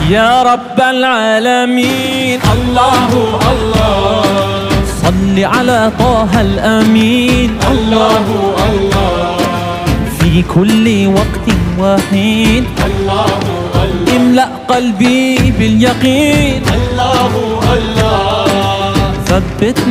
يا رب العالمين. الله الله صل على طه الأمين. الله الله في كل وقت وحين. الله الله املأ قلبي باليقين. الله الله ثبت